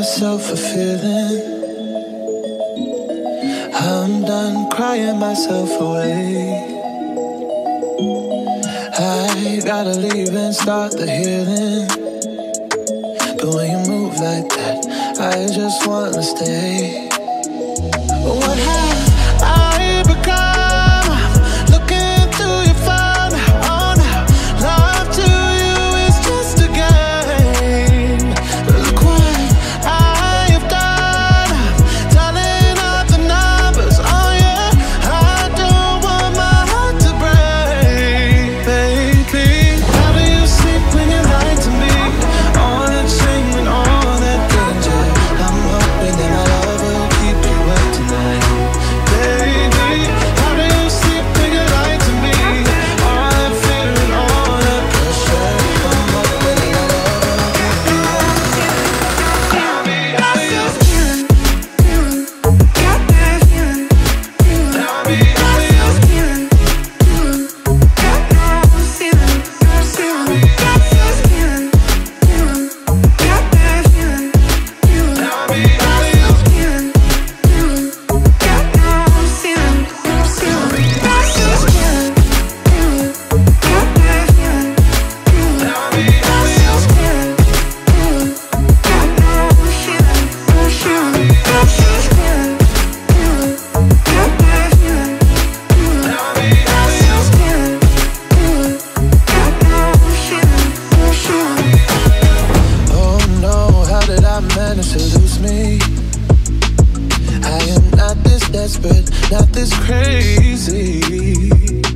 myself a feeling. I'm done crying myself away. I gotta leave and start the healing. But when you move like that, I just wanna stay. What have I become? I'm looking through your phone. Oh no, love to you is just a game. Look what I have done. I'm tallying up the numbers. Oh yeah, I don't want my heart to break, baby. How do you sleep when you lie to me? All that shame and all that danger. I'm hoping that my love will keep you up tonight, baby. How do you sleep when you lie to me? All that fear and all that pressure. I'm hoping that my love will keep you up tonight. Tell me how you feel. Got that feeling. Tell me how you feel. Got that feeling. Tell me how you feel. Got that feeling. Tell me how you feel. Got that feeling. Tell me how you feel. Got that feeling. Tell me how you feel. Got that feeling. Tell me how you feel. Got that feeling. Tell me how you feel. Oh no, how did I manage to lose me? I am not this desperate, not this crazy.